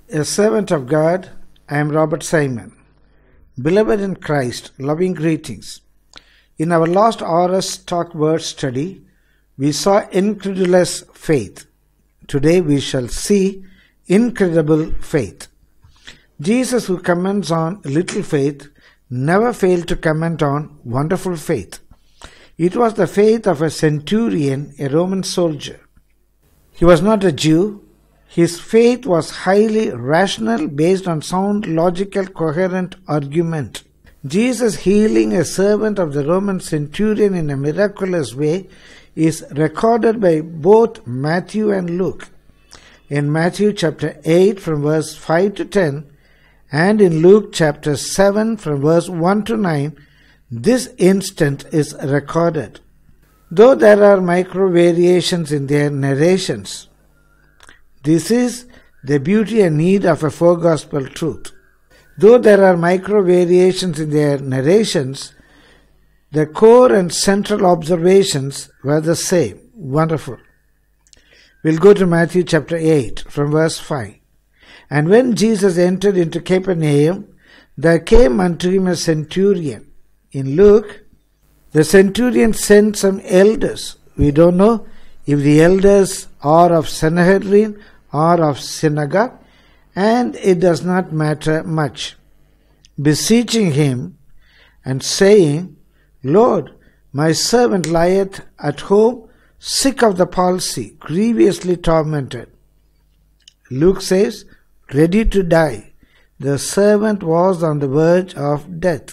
A servant of God, I am Robert Simon. Beloved in Christ, loving greetings. In our last RS Talk Word study, we saw incredulous faith. Today we shall see incredible faith. Jesus, who comments on little faith, never failed to comment on wonderful faith. It was the faith of a centurion, a Roman soldier. He was not a Jew. His faith was highly rational, based on sound, logical, coherent argument. Jesus healing a servant of the Roman centurion in a miraculous way is recorded by both Matthew and Luke. In Matthew chapter 8 from verse 5 to 10 and in Luke chapter 7 from verse 1 to 9, this instant is recorded. Though there are micro variations in their narrations, this is the beauty and need of a four-gospel truth. Though there are micro variations in their narrations, the core and central observations were the same. Wonderful. We'll go to Matthew chapter 8 from verse 5. And when Jesus entered into Capernaum, there came unto him a centurion. In Luke, the centurion sent some elders. We don't know if the elders are of Sanhedrin or of synagogue, and it does not matter much, beseeching him and saying, Lord, my servant lieth at home, sick of the palsy, grievously tormented. Luke says, ready to die. The servant was on the verge of death.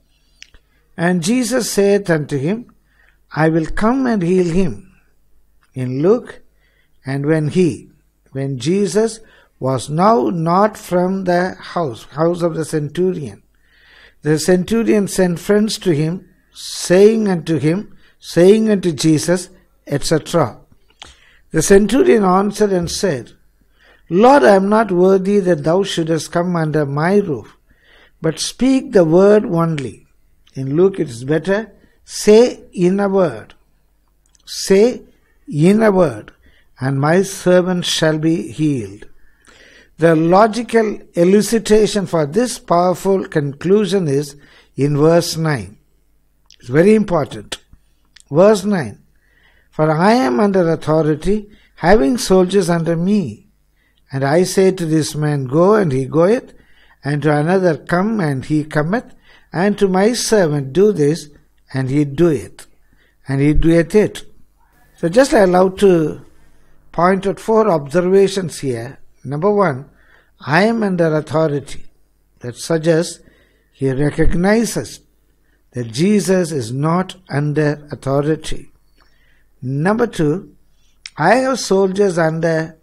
And Jesus saith unto him, I will come and heal him. In Luke, and when Jesus was now not from the house of the centurion sent friends to him, saying unto Jesus, etc. The centurion answered and said, Lord, I am not worthy that thou shouldest come under my roof, but speak the word only. In Luke it is better, say in a word. Say in a word, and my servant shall be healed. The logical elucidation for this powerful conclusion is in verse 9. It's very important. Verse 9. For I am under authority, having soldiers under me. And I say to this man, go, and he goeth, and to another, come, and he cometh, and to my servant, do this, and he doeth, and he doeth it. So just I allow to point out four observations here. Number one, I am under authority. That suggests he recognizes that Jesus is not under authority. Number two, I have soldiers under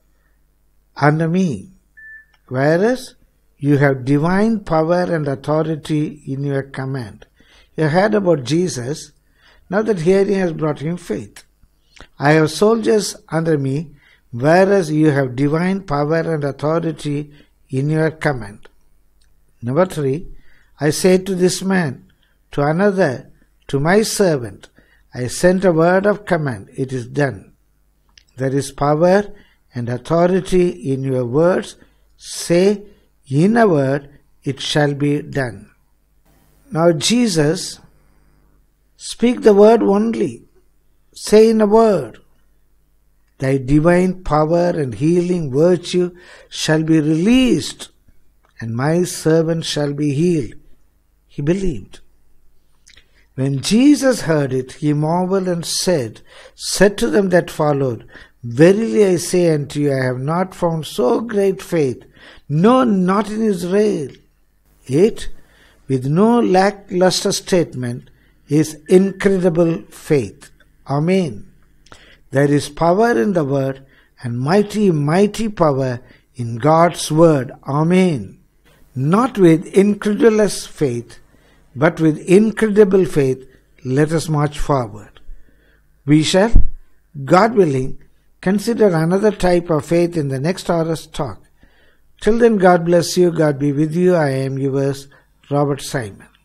me, whereas you have divine power and authority in your command. You heard about Jesus. Now that hearing has brought him faith. I have soldiers under me, whereas you have divine power and authority in your command. Number three, I say to this man, to another, to my servant, I sent a word of command, it is done. There is power and authority in your words. Say in a word, it shall be done. Now Jesus, speak the word only. Say in a word. Thy divine power and healing virtue shall be released, and my servant shall be healed. He believed. When Jesus heard it, he marveled and said to them that followed, Verily I say unto you, I have not found so great faith, no, not in Israel. It, with no lackluster statement, is incredible faith. Amen. There is power in the word, and mighty, mighty power in God's word. Amen. Not with incredulous faith, but with incredible faith, let us march forward. We shall, God willing, consider another type of faith in the next RS talk. Till then, God bless you, God be with you. I am yours, Robert Simon.